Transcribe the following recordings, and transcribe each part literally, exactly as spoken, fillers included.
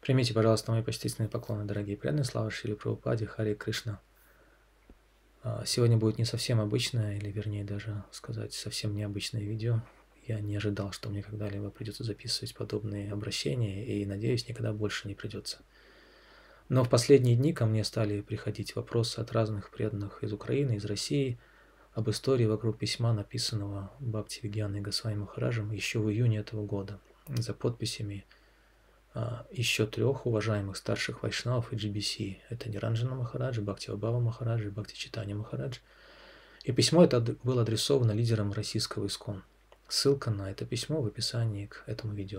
Примите, пожалуйста, мои почтительные поклоны, дорогие преданные. Слава Шриле Прабхупаде, Харе Кришна. Сегодня будет не совсем обычное, или вернее даже сказать, совсем необычное видео. Я не ожидал, что мне когда-либо придется записывать подобные обращения, и, надеюсь, никогда больше не придется. Но в последние дни ко мне стали приходить вопросы от разных преданных из Украины, из России, об истории вокруг письма, написанного Бхактивиджаной Госвами Махараджем еще в июне этого года, за подписями еще трех уважаемых старших вайшнавов и джи би си. Это Ниранджана Махарадж, Бхактивибхава Махарадж и Бхактичитания Махарадж. И письмо это было адресовано лидерам российского ИСККОН. Ссылка на это письмо в описании к этому видео.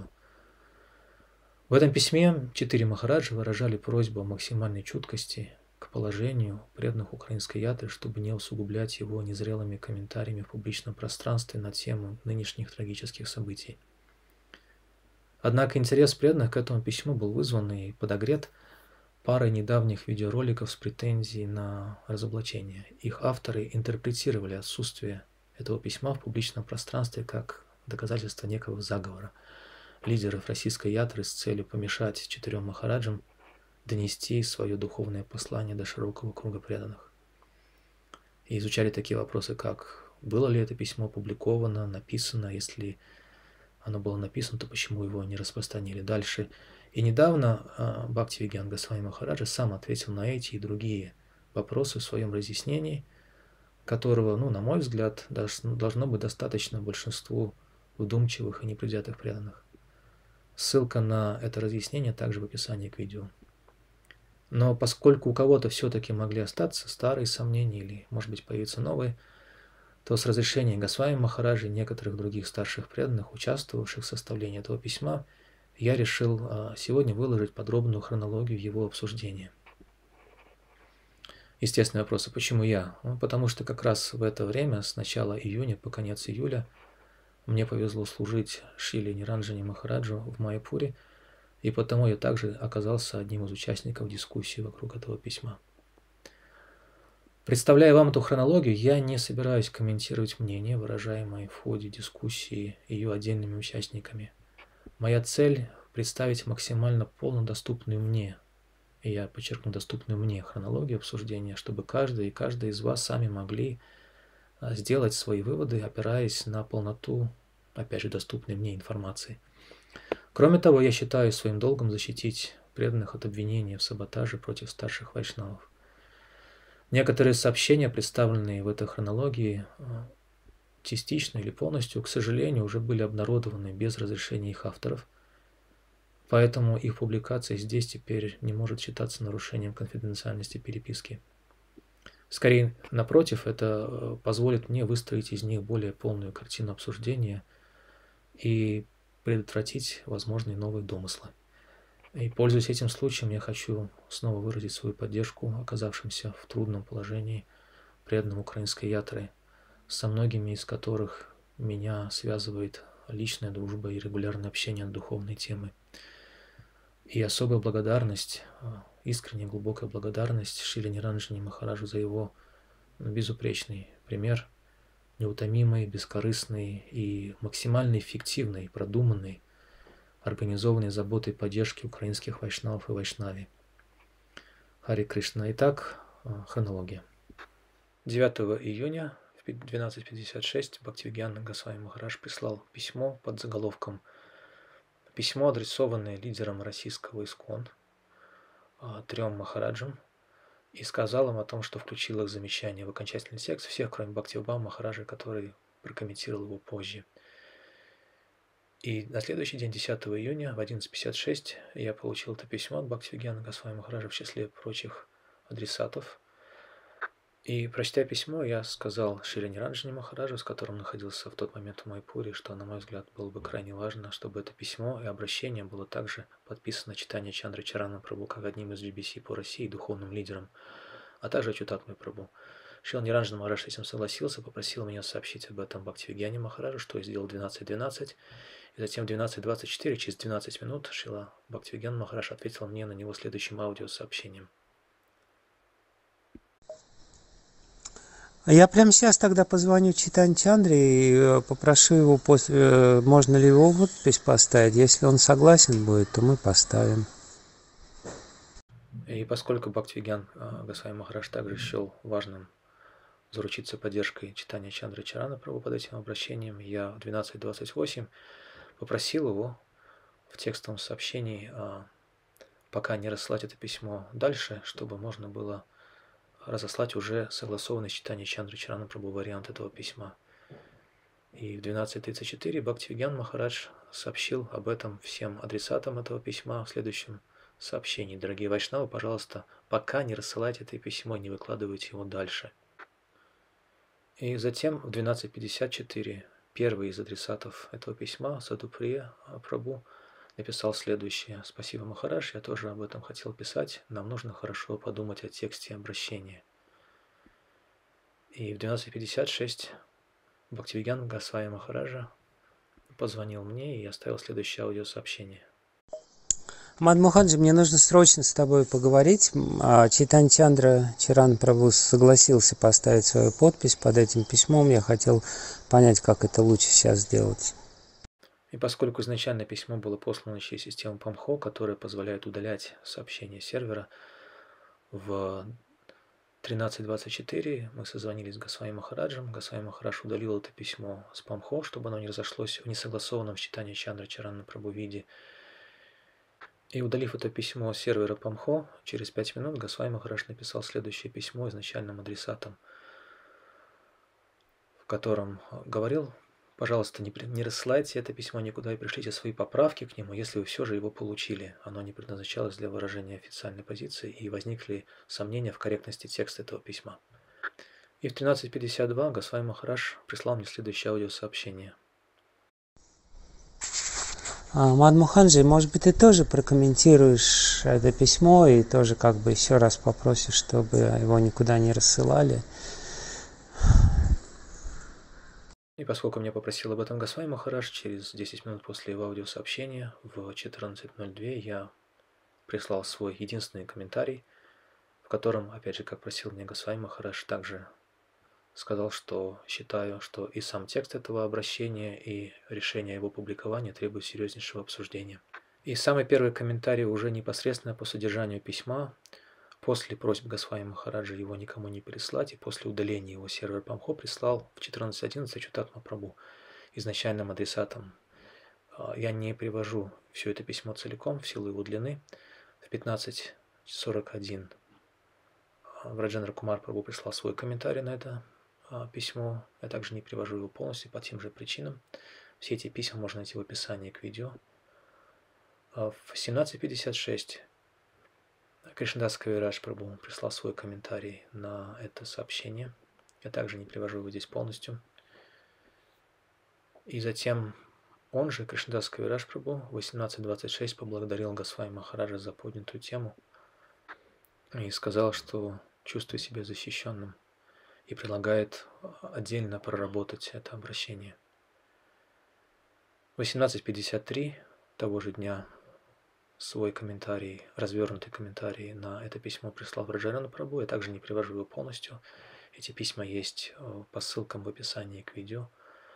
В этом письме четыре Махараджа выражали просьбу о максимальной чуткости к положению преданных украинской ятры, чтобы не усугублять его незрелыми комментариями в публичном пространстве на тему нынешних трагических событий. Однако интерес преданных к этому письму был вызван и подогрет парой недавних видеороликов с претензией на разоблачение. Их авторы интерпретировали отсутствие этого письма в публичном пространстве как доказательство некого заговора лидеров российской ятры с целью помешать четырем махараджам донести свое духовное послание до широкого круга преданных. И изучали такие вопросы, как было ли это письмо опубликовано, написано, если оно было написано, то почему его не распространили дальше. И недавно Бхактивиджана Госвами Махараджа сам ответил на эти и другие вопросы в своем разъяснении, которого, ну, на мой взгляд, должно быть достаточно большинству вдумчивых и непредвзятых преданных. Ссылка на это разъяснение также в описании к видео. Но поскольку у кого-то все-таки могли остаться старые сомнения или, может быть, появиться новые, то с разрешения Госвами Махараджа и некоторых других старших преданных, участвовавших в составлении этого письма, я решил сегодня выложить подробную хронологию его обсуждения. Естественный вопрос, а почему я? Ну, потому что как раз в это время, с начала июня по конец июля, мне повезло служить Шриле Ниранджане Махараджу в Майяпуре, и потому я также оказался одним из участников дискуссии вокруг этого письма. Представляя вам эту хронологию, я не собираюсь комментировать мнения, выражаемые в ходе дискуссии ее отдельными участниками. Моя цель – представить максимально полно доступную мне, и я подчеркну, доступную мне хронологию обсуждения, чтобы каждый и каждая из вас сами могли сделать свои выводы, опираясь на полноту, опять же, доступной мне информации. Кроме того, я считаю своим долгом защитить преданных от обвинения в саботаже против старших вайшнавов. Некоторые сообщения, представленные в этой хронологии, частично или полностью, к сожалению, уже были обнародованы без разрешения их авторов, поэтому их публикация здесь теперь не может считаться нарушением конфиденциальности переписки. Скорее, напротив, это позволит мне выстроить из них более полную картину обсуждения и предотвратить возможные новые домыслы. И, пользуясь этим случаем, я хочу снова выразить свою поддержку оказавшимся в трудном положении преданным украинской ятры, со многими из которых меня связывает личная дружба и регулярное общение на духовные темы. И особая благодарность, искренняя глубокая благодарность Шриле Ниранджане Махараджу за его безупречный пример, неутомимый, бескорыстный и максимально эффективный, продуманный, организованной заботой и поддержки украинских вайшнавов и вайшнави. Харе Кришна. Итак, хронология. девятого июня в двенадцать пятьдесят шесть Бхактивиджана Госвами Махарадж прислал письмо под заголовком «Письмо, адресованное лидерам российского ИСККОН, трем Махараджам, и сказал им о том, что включил их замечания в окончательный текст всех, кроме Бхактивибхава Махараджа, который прокомментировал его позже». И на следующий день, десятого июня, в одиннадцать пятьдесят шесть, я получил это письмо от Бхактивиджана Госвами Махараджа в числе прочих адресатов. И, прочтя письмо, я сказал Шриле Ниранджане Махараджу, с которым находился в тот момент в Майяпуре, что, на мой взгляд, было бы крайне важно, чтобы это письмо и обращение было также подписано Чайтанья Чандрачарана Прабху как одним из джи би си по России, духовным лидером, а также Ачютатмой Прабху. Шрила Ниранджана Махарадж с этим согласился, попросил меня сообщить об этом Бхактивиджане Махараджу, что я сделал в двенадцать двенадцать. И затем в двенадцать двадцать четыре, через двенадцать минут, Шрила Бхактивиджана Махарадж ответил мне на него следующим аудиосообщением. Я прямо сейчас тогда позвоню Чайтанье Чандре и попрошу его, после, можно ли его подпись поставить. Если он согласен будет, то мы поставим. И поскольку Бхактивигьян Госвами Махарадж также счел важным заручиться поддержкой читания Чандры Чарана Прабху под этим обращением, я в двенадцать двадцать восемь попросил его в текстовом сообщении пока не рассылать это письмо дальше, чтобы можно было разослать уже согласованное читание Чандры Чарана Прабху вариант этого письма. И в двенадцать тридцать четыре Бхактивигьян Махарадж сообщил об этом всем адресатам этого письма в следующем сообщении. Дорогие вайшнавы, пожалуйста, пока не рассылайте это письмо, не выкладывайте его дальше. И затем в двенадцать пятьдесят четыре первый из адресатов этого письма, Садуприя Прабху, написал следующее. Спасибо, Махарадж, я тоже об этом хотел писать. Нам нужно хорошо подумать о тексте обращения. И в двенадцать пятьдесят шесть Бхактивигьян Госвами Махараджа позвонил мне и оставил следующее аудиосообщение. Мадмухаджи, мне нужно срочно с тобой поговорить. Чайтанья Чандра Чаран Прабху согласился поставить свою подпись под этим письмом. Я хотел понять, как это лучше сейчас сделать. И поскольку изначально письмо было послано через систему Памхо, которая позволяет удалять сообщения сервера, в тринадцать двадцать четыре мы созвонились с Госвами Махараджем. Госвами Махарадж удалил это письмо с Памхо, чтобы оно не разошлось в несогласованном читании Чандры Чарана Прабху виде. И удалив это письмо с сервера Памхо, через пять минут Госвами Махарадж написал следующее письмо изначальным адресатам, в котором говорил: пожалуйста, не, не рассылайте это письмо никуда и пришлите свои поправки к нему, если вы все же его получили. Оно не предназначалось для выражения официальной позиции, и возникли сомнения в корректности текста этого письма. И в тринадцать пятьдесят два Госвами Махарадж прислал мне следующее аудиосообщение. Мадмухаджи, может быть, ты тоже прокомментируешь это письмо и тоже как бы еще раз попросишь, чтобы его никуда не рассылали. И поскольку меня попросил об этом Госвами Махарадж, через десять минут после его аудиосообщения в четырнадцать ноль два я прислал свой единственный комментарий, в котором, опять же, как просил меня Госвами Махарадж, также сказал, что считаю, что и сам текст этого обращения, и решение его публикования требуют серьезнейшего обсуждения. И самый первый комментарий уже непосредственно по содержанию письма, после просьб Госвами Махараджа его никому не переслать, и после удаления его сервер Памхо прислал в четырнадцать одиннадцать Ачютатма Прабху изначальным адресатом. Я не привожу все это письмо целиком в силу его длины. В пятнадцать сорок один Враджендра Кумар Прабху прислал свой комментарий на это письмо. Я также не привожу его полностью по тем же причинам. Все эти письма можно найти в описании к видео. В семнадцать пятьдесят шесть Кришнадас Кавирадж Прабху прислал свой комментарий на это сообщение. Я также не привожу его здесь полностью. И затем он же, Кришнадас Кавирадж Прабху, в восемнадцать двадцать шесть поблагодарил Госвами Махараджа за поднятую тему и сказал, что чувствует себя защищенным, и предлагает отдельно проработать это обращение. В восемнадцать пятьдесят три того же дня свой комментарий, развернутый комментарий на это письмо прислал Враджарану Прабху. Я также не привожу его полностью. Эти письма есть по ссылкам в описании к видео.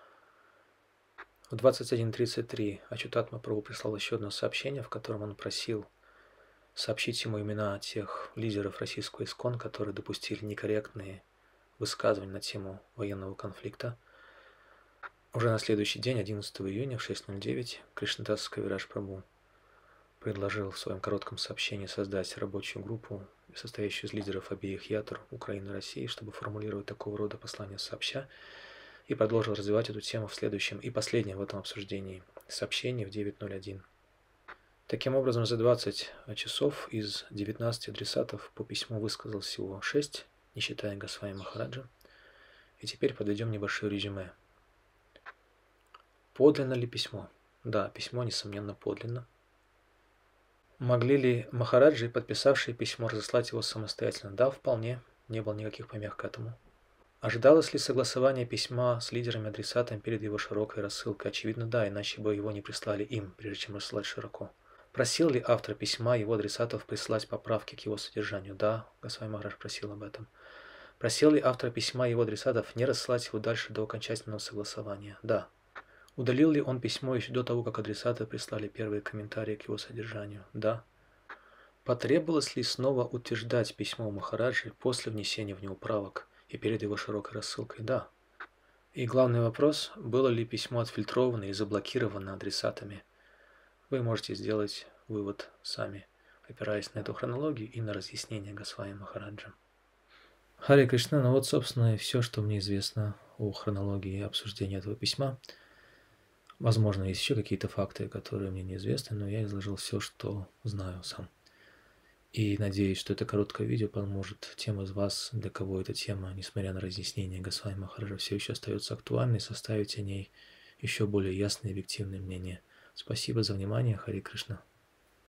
В двадцать один тридцать три Ачютатма Прабху прислал еще одно сообщение, в котором он просил сообщить ему имена тех лидеров российского ИСККОН, которые допустили некорректные высказывания на тему военного конфликта. Уже на следующий день, одиннадцатого июня в шесть ноль девять, Кришнадас Кавирадж Прабху предложил в своем коротком сообщении создать рабочую группу, состоящую из лидеров обеих ятр Украины и России, чтобы формулировать такого рода послания сообща, и продолжил развивать эту тему в следующем и последнем в этом обсуждении сообщении в девять ноль один. Таким образом, за двадцать часов из девятнадцати адресатов по письму высказал всего шесть, не считая Госвами Махараджа. И теперь подведем небольшое резюме. Подлинно ли письмо? Да, письмо, несомненно, подлинно. Могли ли Махараджи, подписавшие письмо, разослать его самостоятельно? Да, вполне. Не было никаких помех к этому. Ожидалось ли согласование письма с лидерами-адресатами перед его широкой рассылкой? Очевидно, да, иначе бы его не прислали им, прежде чем рассылать широко. Просил ли автор письма его адресатов прислать поправки к его содержанию? Да, Госвами Махарадж просил об этом. Просил ли автор письма его адресатов не рассылать его дальше до окончательного согласования? Да. Удалил ли он письмо еще до того, как адресаты прислали первые комментарии к его содержанию? Да. Потребовалось ли снова утверждать письмо Махараджи после внесения в него правок и перед его широкой рассылкой? Да. И главный вопрос, было ли письмо отфильтровано и заблокировано адресатами? Вы можете сделать вывод сами, опираясь на эту хронологию и на разъяснение Госвами Махараджа. Харе Кришна, ну вот, собственно, и все, что мне известно о хронологии и обсуждении этого письма. Возможно, есть еще какие-то факты, которые мне неизвестны, но я изложил все, что знаю сам. И надеюсь, что это короткое видео поможет тем из вас, для кого эта тема, несмотря на разъяснение Госвами Махараджа, все еще остается актуальной, составить о ней еще более ясное и объективное мнение. Спасибо за внимание. Харе Кришна.